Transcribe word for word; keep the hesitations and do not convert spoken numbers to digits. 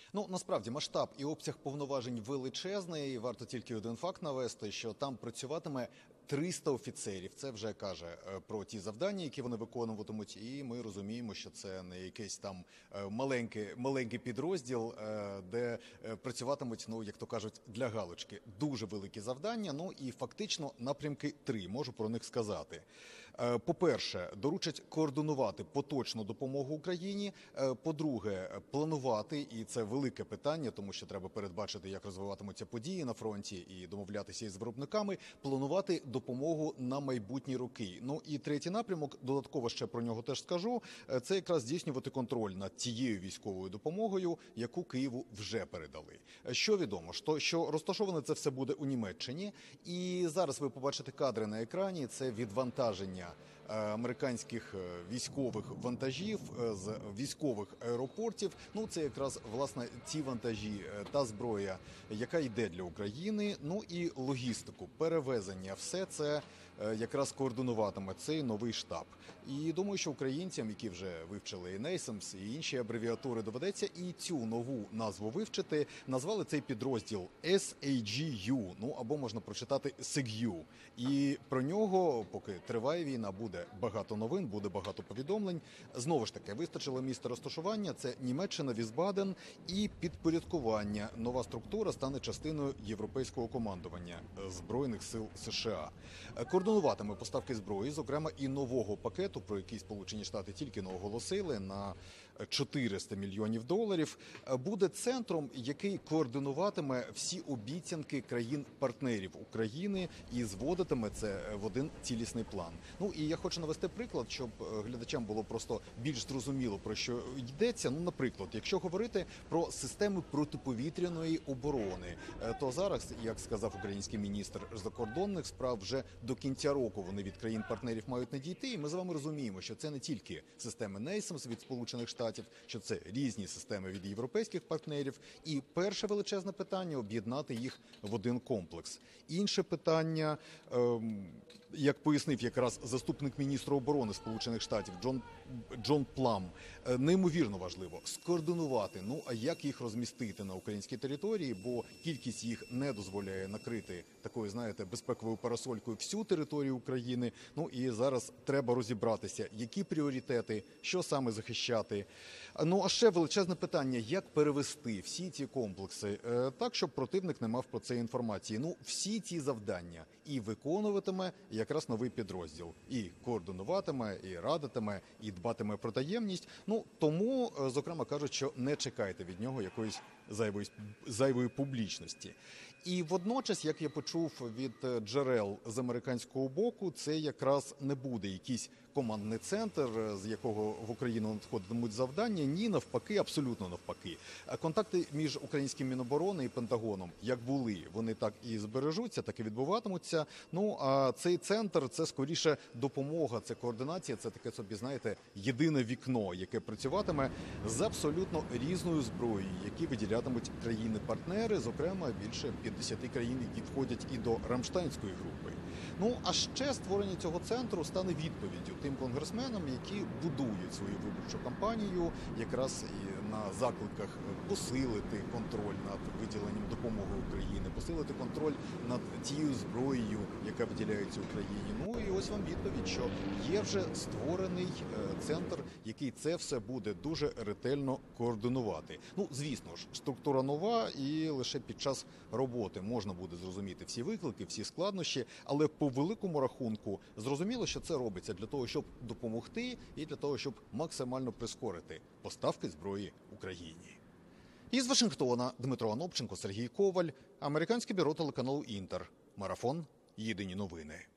Ну, насправді, масштаб і обсяг повноважень величезний. Варто тільки один факт навести, що там працюватиме триста офіцерів. Це вже каже е, про ті завдання, які вони виконуватимуть. І ми розуміємо, що це не якийсь там е, маленький, маленький підрозділ, е, де е, працюватимуть, ну, як то кажуть, для галочки. Дуже великі завдання, ну і фактично напрямки три, можу про них сказати. Е, По-перше, доручать координувати поточну допомогу Україні. Е, По-друге, планувати, і це велике питання, тому що треба передбачити, як розвиватимуться події на фронті і домовлятися із виробниками, планувати допомогу на майбутні роки. Ну і третій напрямок, додатково ще про нього теж скажу, це якраз здійснювати контроль над тією військовою допомогою, яку Києву вже передали. Що відомо, що, що розташоване це все буде у Німеччині, і зараз ви побачите кадри на екрані, це відвантаження американських військових вантажів з військових аеропортів. Ну, це якраз, власне, ті вантажі, та зброя, яка йде для України. Ну і логістику, перевезення. Все це якраз координуватиме цей новий штаб. І думаю, що українцям, які вже вивчили і нейсемс, і інші абревіатури, доведеться і цю нову назву вивчити. Назвали цей підрозділ ес ей джі ю, ну або можна прочитати ес ей джі ю. І про нього, поки триває війна, буде багато новин, буде багато повідомлень. Знову ж таки, вистачило місце розташування, це Німеччина, Вісбаден, і підпорядкування. Нова структура стане частиною європейського командування Збройних сил США. Координуватиме поставки зброї, зокрема і нового пакету, про який Сполучені Штати тільки не оголосили, на чотириста мільйонів доларів. Буде центром, який координуватиме всі обіцянки країн-партнерів України і зводитиме це в один цілісний план. Ну і я хочу навести приклад, щоб глядачам було просто більш зрозуміло, про що йдеться. Ну, наприклад, якщо говорити про системи протиповітряної оборони, то зараз, як сказав український міністр закордонних справ, вже до кінця року вони від країн-партнерів мають надійти. І ми з вами розуміємо, що це не тільки системи нейсемс від Сполучених Штатів, що це різні системи від європейських партнерів. І перше величезне питання – об'єднати їх в один комплекс. Інше питання, ем, як пояснив якраз заступник міністра оборони Сполучених Штатів Джон, Джон Плам, неймовірно важливо скоординувати, ну а як їх розмістити на українській території, бо кількість їх не дозволяє накрити такою, знаєте, безпековою парасолькою всю територію України. Ну і зараз треба розібратися, які пріоритети, що саме захищати. Ну а ще величезне питання, як перевести всі ці комплекси е, так, щоб противник не мав про це інформації. Ну, всі ці завдання і виконуватиме якраз новий підрозділ. І координуватиме, і радитиме, і дбатиме про таємність. Ну, тому, е, зокрема, кажуть, що не чекайте від нього якоїсь зайвої, зайвої публічності. І водночас, як я почув від джерел з американського боку, це якраз не буде якийсь командний центр, з якого в Україну надходитимуть завдання. Ні, навпаки, абсолютно навпаки. Контакти між українським Міноборони і Пентагоном, як були, вони так і збережуться, так і відбуватимуться. Ну, а цей центр – це скоріше допомога, це координація, це таке собі, знаєте, єдине вікно, яке працюватиме з абсолютно різною зброєю, які виділятимуть країни-партнери, зокрема, більше п'ятдесят країн, які входять і до Рамштайнської групи. Ну, а ще створення цього центру стане відповіддю тим конгресменам, які будують свою виборчу кампанію, якраз і на закликах посилити контроль над виділенням допомоги Україні, посилити контроль над тією зброєю, яка виділяється Україні. Ну і ось вам відповідь, що є вже створений центр, який це все буде дуже ретельно координувати. Ну, звісно ж, структура нова, і лише під час роботи можна буде зрозуміти всі виклики, всі складнощі, але по великому рахунку зрозуміло, що це робиться для того, щоб допомогти і для того, щоб максимально прискорити поставки зброї Україні. Із Вашингтона Дмитро Анопченко, Сергій Коваль, американське бюро телеканалу «Інтер». Марафон. Єдині новини.